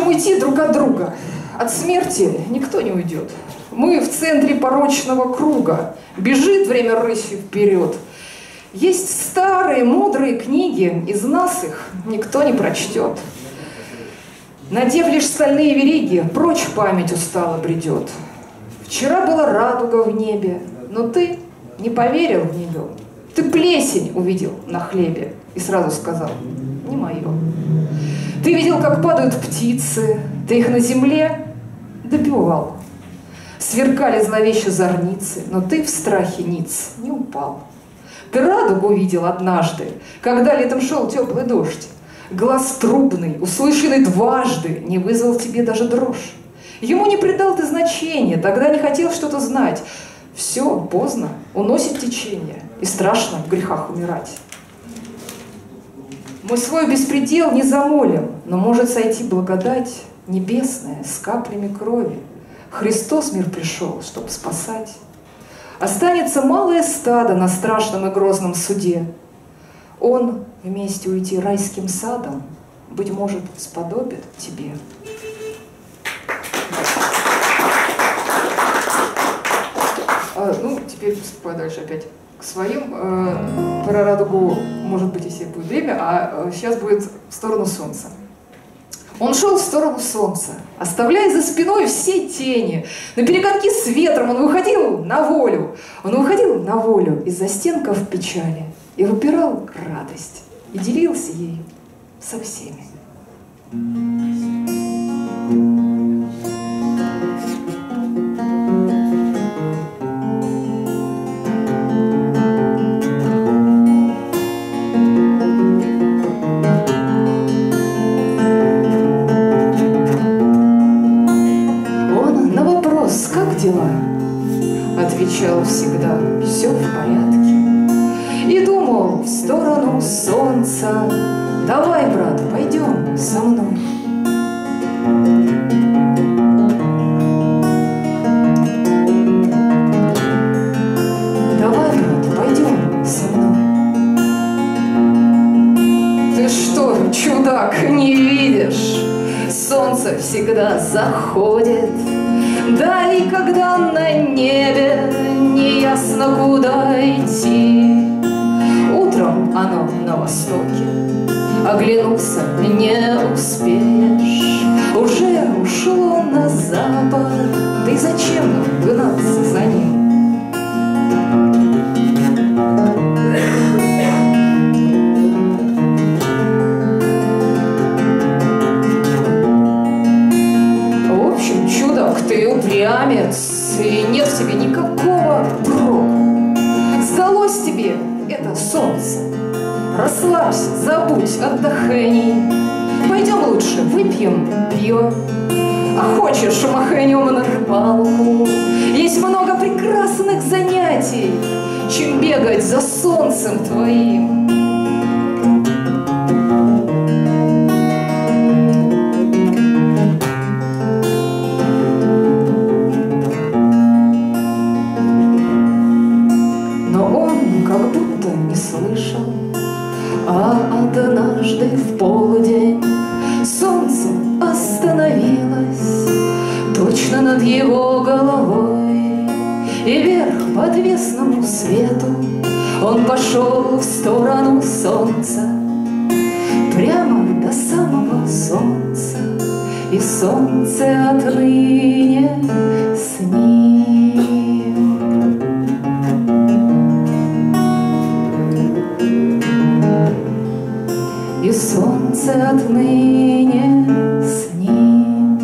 можем уйти друг от друга. От смерти никто не уйдет. Мы в центре порочного круга. Бежит время рысью вперед. Есть старые, мудрые книги, из нас их никто не прочтет. Надев лишь стальные вериги, прочь память устало бредет. Вчера была радуга в небе, но ты не поверил в нее. Ты плесень увидел на хлебе и сразу сказал: не мое. Ты видел, как падают птицы, ты их на земле добивал. Сверкали зловеще зорницы, но ты в страхе ниц не упал. Ты радугу видел однажды, когда летом шел теплый дождь. Глаз трубный, услышанный дважды, не вызвал тебе даже дрожь. Ему не придал ты значения, тогда не хотел что-то знать. Все, поздно, уносит течение, и страшно в грехах умирать. Мы свой беспредел не замолим, но может сойти благодать небесная с каплями крови. Христос мир пришел, чтобы спасать. Останется малое стадо на страшном и грозном суде. Он вместе уйти райским садом, быть может, сподобит тебе. Ну, теперь поступаю дальше опять к своим. Про радугу, может быть, если будет время, а сейчас будет в сторону солнца. Он шел в сторону солнца, оставляя за спиной все тени. На перегонки с ветром он выходил на волю. Он выходил на волю из застенков печали и выпирал радость, и делился ею со всеми. Отвечал всегда: все в порядке. И думал в сторону солнца: давай, брат, пойдем со мной. Давай, брат, пойдем со мной. Ты что, чудак, не видишь? Солнце всегда заходит. Да и когда на небе неясно, куда идти, утром оно на востоке, оглянуться не успеешь. Уже ушло на запад, да и зачем нам гнаться за ним? Ты упрямец, и нет в тебе никакого проку. Сдалось тебе это солнце. Расслабься, забудь отдохни. Пойдем лучше выпьем пиво. А хочешь, махнем на рыбалку. Есть много прекрасных занятий, чем бегать за солнцем твоим. Однажды в полдень солнце остановилось точно над его головой, и вверх по отвесному свету он пошел в сторону солнца, прямо до самого солнца, и солнце отныне с ним. И солнце отныне с ним.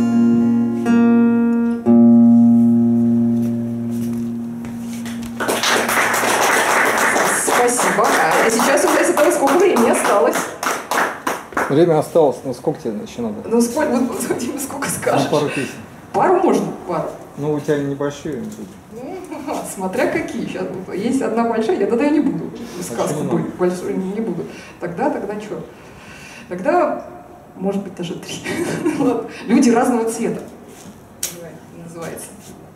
Спасибо. А сейчас у нас это сколько времени осталось? Время осталось, но сколько тебе еще надо? Ну, сколько скажешь? Ну, пару песен. Пару можно? Пару. Ну, у тебя небольшие. Смотря какие. Сейчас есть одна большая, я тогда я не буду сказку быть большую не буду. Тогда что? Тогда, может быть, даже 3. Люди разного цвета. Называется.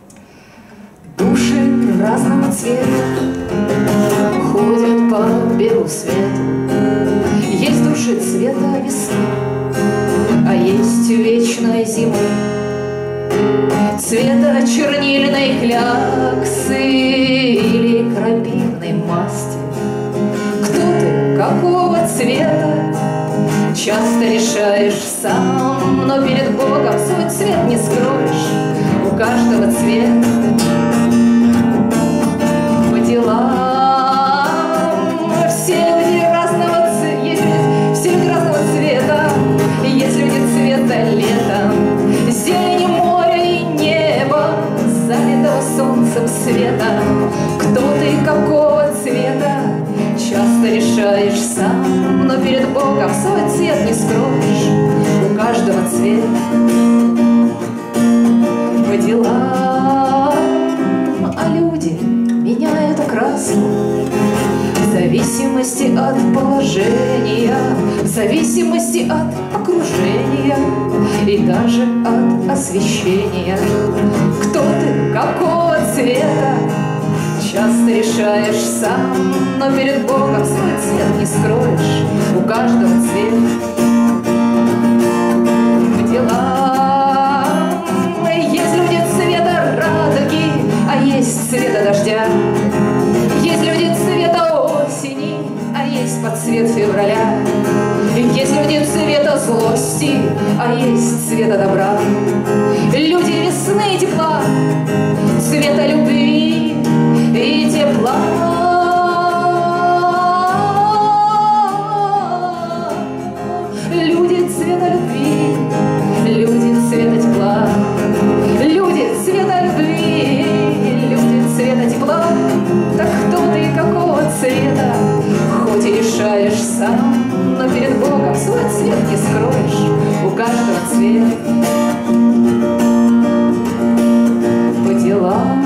Души разного цвета ходят по белу свету. Есть души цвета весны, а есть вечной зимы, цвета чернильной кляксы или крапивной масти. Кто ты, какого цвета, часто решаешь сам, но перед Богом свой цвет не скроешь, у каждого цвет по делам. Все люди разного цвета, все люди разного цвета, есть люди цвета лета, зелени моря и неба, залитого солнцем света. Кто ты, какого цвета, часто решаешь сам, но перед Богом свой цвет не скроешь, у каждого цвет по делам. А люди меняют окраску в зависимости от положения, в зависимости от окружения и даже от освещения. Кто ты, какого цвета, часто решаешь сам, но перед Богом свой цвет не скроешь, у каждого цвет по делам. Есть люди цвета радуги, а есть цвета дождя. Есть люди цвета осени, а есть под цвет февраля. Есть люди цвета злости, а есть цвета добра. Люди весны и тепла, цвета любви и тепла. Люди цвета любви, люди цвета тепла. Люди цвета любви, люди цвета тепла. Так кто ты и какого цвета, хоть и решаешь сам, но перед Богом свой цвет не скроешь, у каждого цвет по делам.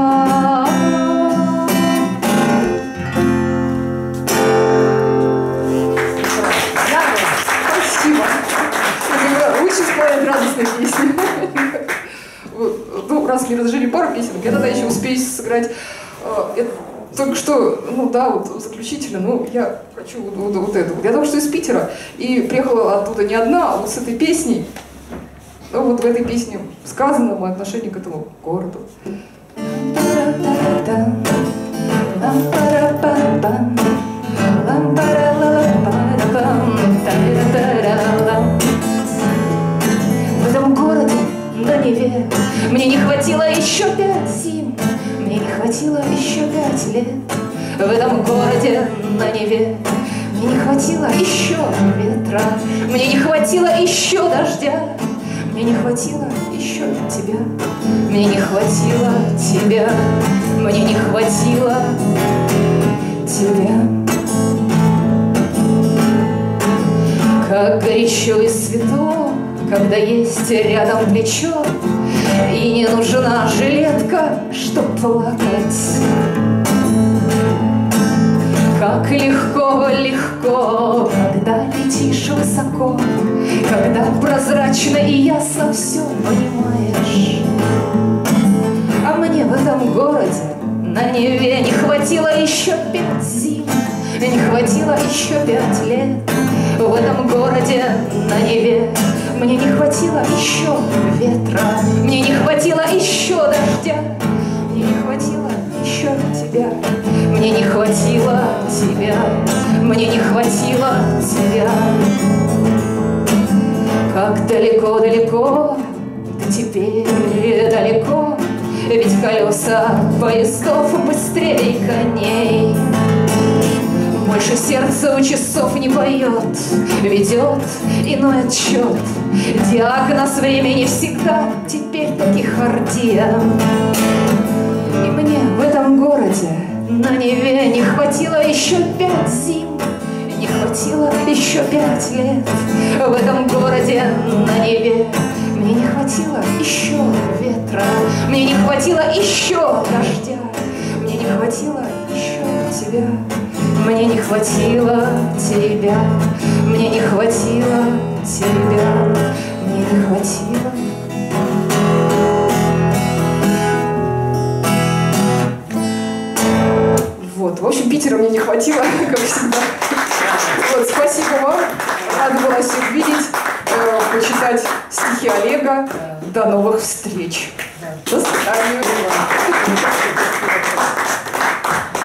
Спасибо. Лучше споет радостные песни. Ну, раз мне разжили пару песен, я тогда еще успею сыграть. Только что, ну да, вот заключительно, ну я хочу вот это. Я только что из Питера, и приехала оттуда не одна, а вот с этой песней. Ну вот в этой песне сказано мое отношение к этому городу. В этом городе на Неве мне не хватило еще 5 зим, мне не хватило еще 5 лет. В этом городе на Неве мне не хватило еще ветра, мне не хватило еще дождя, мне не хватило еще тебя, мне не хватило тебя, мне не хватило тебя. Как горячо и светло, когда есть рядом плечо, и не нужна жилетка, чтоб плакать. Как легко, легко, когда летишь высоко, когда прозрачно и ясно все понимаешь. А мне в этом городе на Неве не хватило еще 5 зим, не хватило еще 5 лет. В этом городе на Неве мне не хватило еще ветра, мне не хватило еще дождя, мне не хватило еще тебя, мне не хватило тебя, мне не хватило тебя. Как далеко-далеко ты теперь далеко, ведь колеса поездов быстрее коней. Больше сердце у часов не поет, ведет иной отчет. Диагноз времени всегда теперь тахикардия. И мне в этом городе на Неве не хватило еще 5 зим, не хватило еще 5 лет. В этом городе на Неве мне не хватило еще ветра, мне не хватило еще дождя, мне не хватило еще тебя. Мне не хватило тебя, мне не хватило тебя, мне не хватило. Вот, в общем, Питера мне не хватило, как всегда. Вот, спасибо вам, рада была всех видеть, почитать стихи Олега. До новых встреч. До свидания.